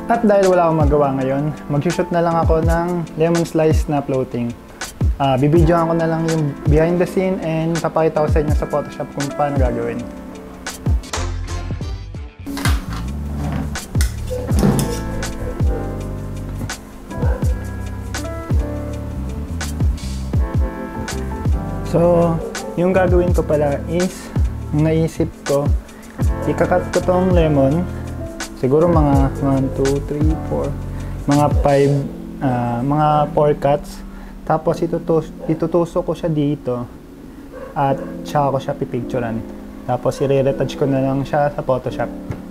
At dahil wala akong magawa ngayon, mag-shoot na lang ako ng lemon slice na floating. Bibidyoan ko na lang yung behind the scene and papakita ko sa inyo sa Photoshop kung paano gagawin. So, yung gagawin ko pala is, naisip ko, ikakat ko tong lemon, siguro mga 1, 2, 3, 4, mga 5, mga 4 cuts. Tapos itutusok ko siya dito at saka ko siya pipicturean. Tapos i-retouch ko na lang siya sa Photoshop.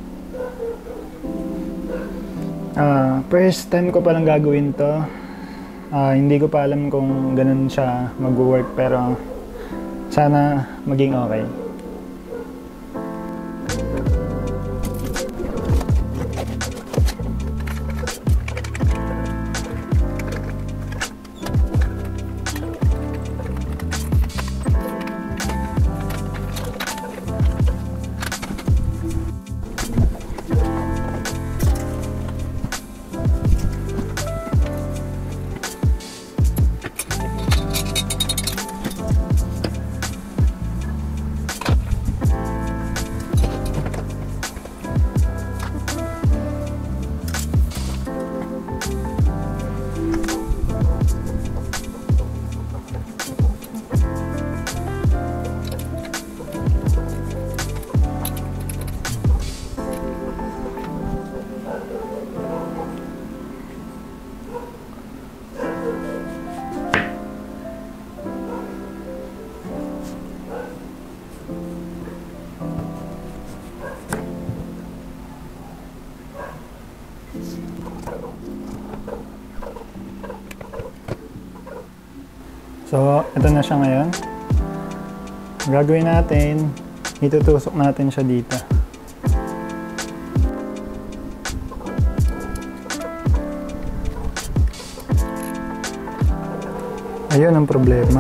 First time ko palang gagawin to. Hindi ko pa alam kung ganun siya mag-work, pero sana maging okay. So, ito na siya ngayon. Gagawin natin, itutusok natin siya dito. Ayun ang problema.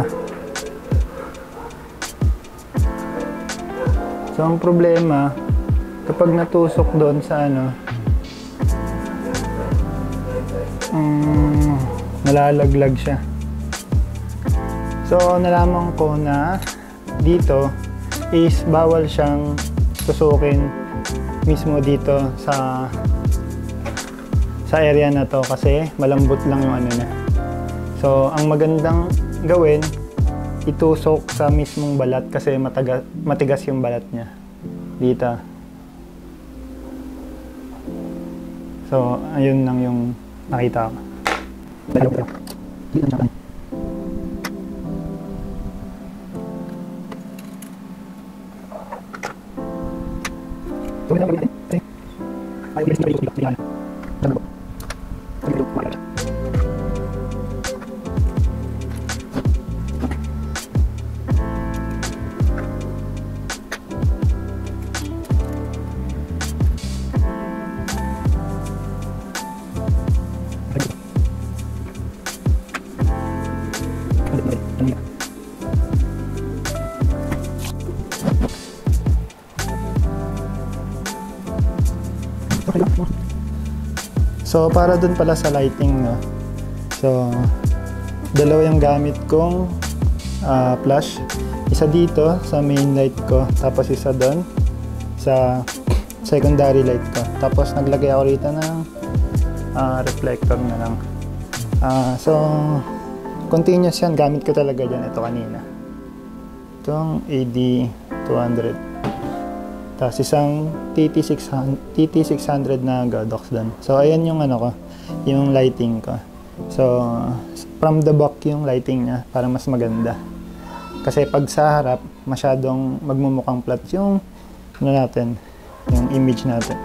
So, ang problema, kapag natusok doon sa nalalaglag siya. So, nalaman ko na dito is bawal siyang tusukin mismo dito sa area na to kasi malambot lang yung niya. So, ang magandang gawin, itusok sa mismong balat kasi matigas yung balat niya dito. So, ayun lang yung nakita ko. So, para dun pala sa lighting, no? So, dalawa yung gamit kong flash. Isa dito sa main light ko, tapos isa dun sa secondary light ko. Tapos naglagay ako rito ng reflector na lang. So, continuous yan. Gamit ko talaga dyan. Ito kanina. Itong AD200. Tapos isang TT600 na godox doon. So, ayan yung yung lighting ko. So, from the back yung lighting niya para mas maganda. Kasi pag sa harap, masyadong magmumukhang flat yung natin, yung image natin.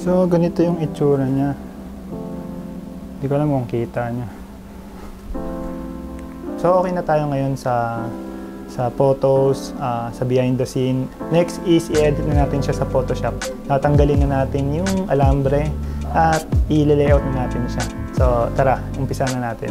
So, ganito yung itsura niya. Hindi ko alam kung kita niya. So, okay na tayo ngayon sa photos, sa behind the scene. Next is i-edit na natin siya sa Photoshop. Tatanggalin na natin yung alambre at i-layout na natin siya. So, tara, umpisa na natin.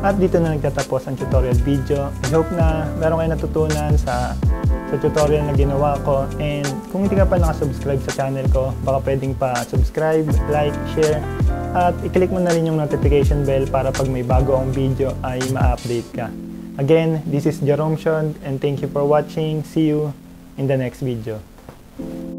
At dito na nagtatapos ang tutorial video. I hope na meron kayo natutunan sa tutorial na ginawa ko. And kung hindi ka pa nakasubscribe sa channel ko, baka pwedeng pa subscribe, like, share, at i-click mo na rin yung notification bell para pag may bago akong video ay ma-update ka. Again, this is Jerome and thank you for watching. See you in the next video.